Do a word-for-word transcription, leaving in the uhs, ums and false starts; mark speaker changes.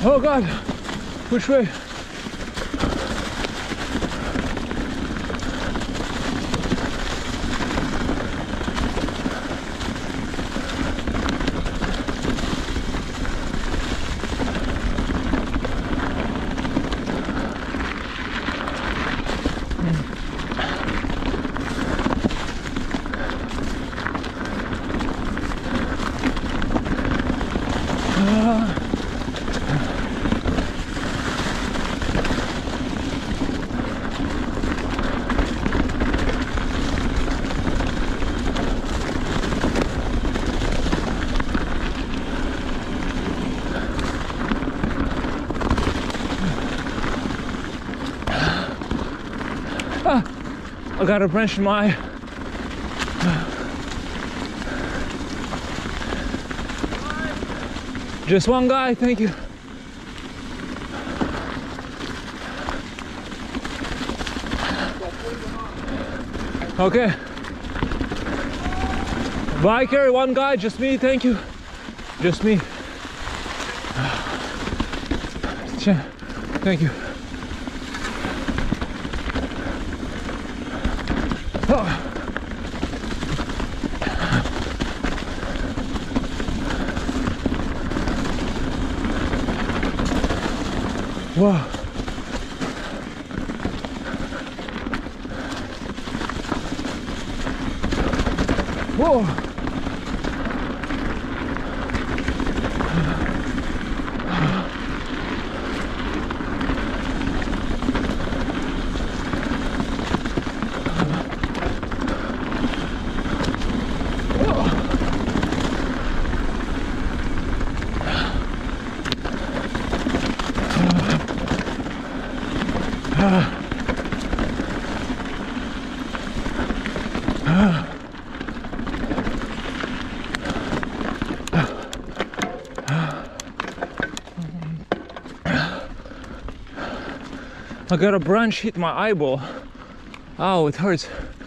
Speaker 1: Oh God, which way? I got a branch in my eye. Just one guy, thank you. Okay. Bye, carry one guy, just me, thank you. Just me. Thank you. Oh. Whoa. Whoa. I got a branch hit my eyeball. Ow, it hurts.